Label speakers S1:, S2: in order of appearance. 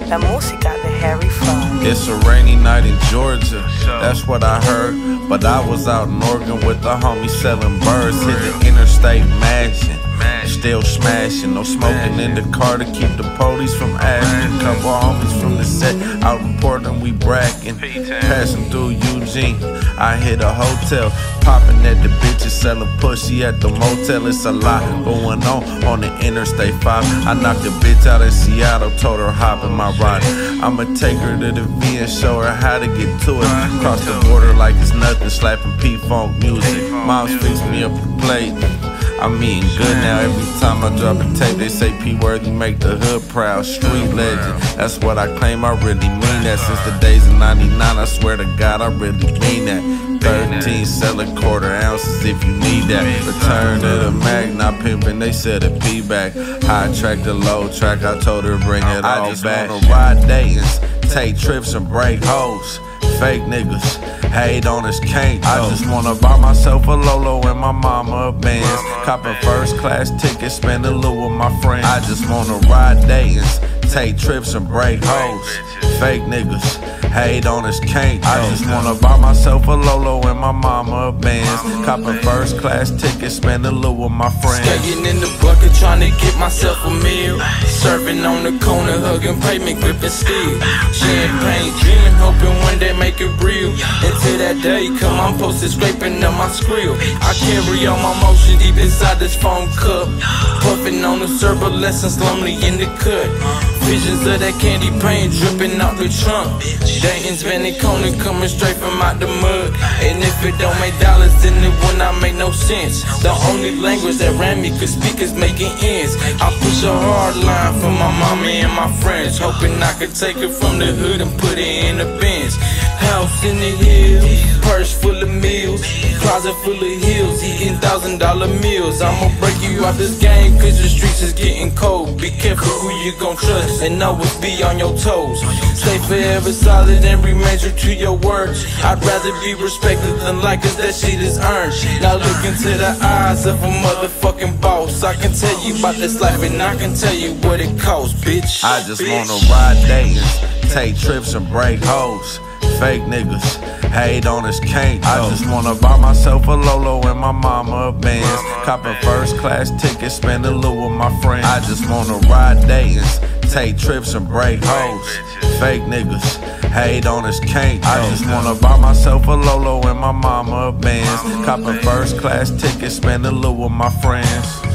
S1: La música de Harry Fraud.
S2: It's a rainy night in Georgia, that's what I heard. But I was out in Oregon with the homies selling birds. Hit the interstate mashing, still smashing. No smoking in the car to keep the police from asking. Couple homies from the set out in Portland, we bragging. Passing through Eugene, I hit a hotel, popping at the bitches selling pussy at the motel. It's a lot going on the Interstate 5. I knocked a bitch out in Seattle, told her hop in my ride. I'ma take her to the V and show her how to get to it. Cross the border like it's nothing, slapping P-Funk music. Mom's fixed me up a plate, I'm eating good now. Every time I drop a tape, they say P-Worthy make the hood proud. Street legend, that's what I claim, I really mean that. Since the days of 99, I swear to God, I really mean that. 13 selling quarter ounces if you need that. Return to the Mac, not pimping, they said it be back. High track to low track, I told her bring it all back. I just wanna ride Daytons, take trips and break hoes. Fake niggas hate on us, can't. I just wanna buy myself a Lolo and my mama a Benz. Copping first class tickets, spend a little with my friends. I just wanna ride Daytons, take trips and break hoes. Fake niggas hate on us, can't. I just wanna buy myself a Lolo and my mama a Benz. Copping first class tickets, spend a little with my friends.
S3: Skating in the bucket, trying to get myself a meal. Surfing on the corner, hugging pavement, gripping steel. Champagne, dreaming, hoping one day make it real. Until that day come, I'm posted scraping up my skrill. I carry all my motion deep inside this phone cup. Puffing on the turbulence, lonely in the cut. Visions of that candy paint dripping out the trunk. Dayton's Vanny Coney coming straight from out the mud. And if it don't make dollars, then it will not make no sense. The only language that Rami could speak is making ends. I push a hard line for my mama and my friends, hoping I could take it from the hood and put it in the Benz. House in the hills, purse full of meals, closet full of heels, eating $1,000 meals. I'ma break you out this game, cause the streets is getting cold. Be careful who you gon' trust, and always be on your toes. Stay forever solid and remain true to your words. I'd rather be respected than like, cause that shit is earned. Now look into the eyes of a motherfucking boss. I can tell you about this life and I can tell you what it costs, bitch.
S2: I just wanna ride Daytons, take trips and break hoes. Fake niggas hate on us, can't. I just wanna buy myself a Lolo and my mama a Benz. Copping first class tickets, spend a little with my friends. I just wanna ride Daytons, take trips and break hoes. Fake niggas hate on us, can't. I just wanna buy myself a Lolo and my mama a Benz. Copping first class tickets, spend a little with my friends.